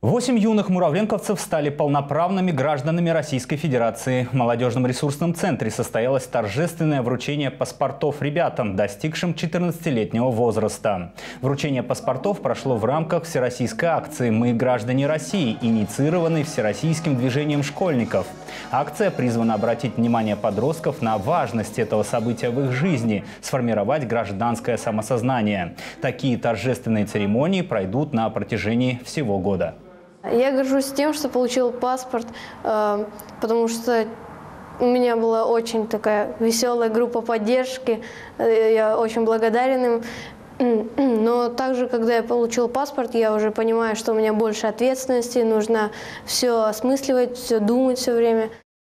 8 юных муравленковцев стали полноправными гражданами Российской Федерации. В молодежном ресурсном центре состоялось торжественное вручение паспортов ребятам, достигшим 14-летнего возраста. Вручение паспортов прошло в рамках всероссийской акции «Мы граждане России», инициированной Всероссийским движением школьников. Акция призвана обратить внимание подростков на важность этого события в их жизни, сформировать гражданское самосознание. Такие торжественные церемонии пройдут на протяжении всего года. Я горжусь тем, что получил паспорт, потому что у меня была очень такая веселая группа поддержки. Я очень благодарен им. Но также, когда я получил паспорт, я уже понимаю, что у меня больше ответственности, нужно все осмысливать, все думать все время.